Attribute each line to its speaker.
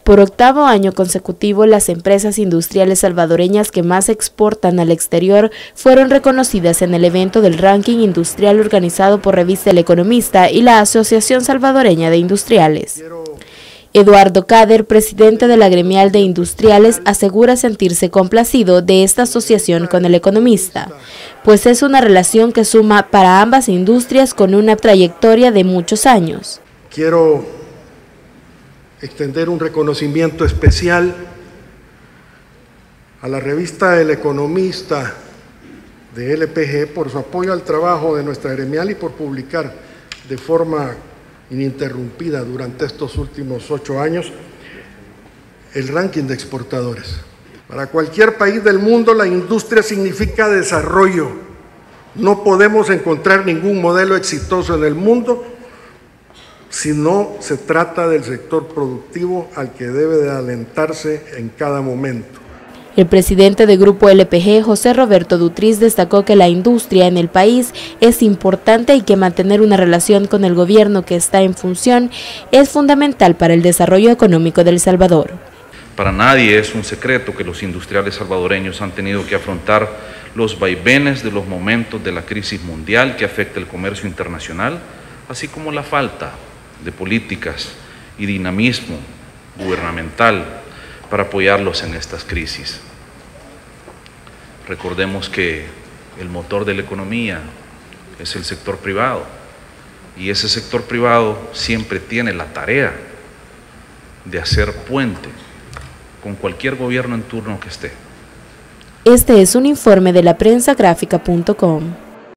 Speaker 1: Por octavo año consecutivo, las empresas industriales salvadoreñas que más exportan al exterior fueron reconocidas en el evento del ranking industrial organizado por Revista El Economista y la Asociación Salvadoreña de Industriales. Eduardo Cader, presidente de la Gremial de Industriales, asegura sentirse complacido de esta asociación con El Economista, pues es una relación que suma para ambas industrias con una trayectoria de muchos años.
Speaker 2: Quiero extender un reconocimiento especial a la revista El Economista de LPG por su apoyo al trabajo de nuestra gremial y por publicar de forma ininterrumpida durante estos últimos 8 años el ranking de exportadores. Para cualquier país del mundo la industria significa desarrollo. No podemos encontrar ningún modelo exitoso en el mundo si no se trata del sector productivo al que debe de alentarse en cada momento.
Speaker 1: El presidente de Grupo LPG, José Roberto Dutriz, destacó que la industria en el país es importante y que mantener una relación con el gobierno que está en función es fundamental para el desarrollo económico de El Salvador.
Speaker 3: Para nadie es un secreto que los industriales salvadoreños han tenido que afrontar los vaivenes de los momentos de la crisis mundial que afecta el comercio internacional, así como la falta de políticas y dinamismo gubernamental para apoyarlos en estas crisis. Recordemos que el motor de la economía es el sector privado y ese sector privado siempre tiene la tarea de hacer puente con cualquier gobierno en turno que esté.
Speaker 1: Este es un informe de la prensagráfica.com.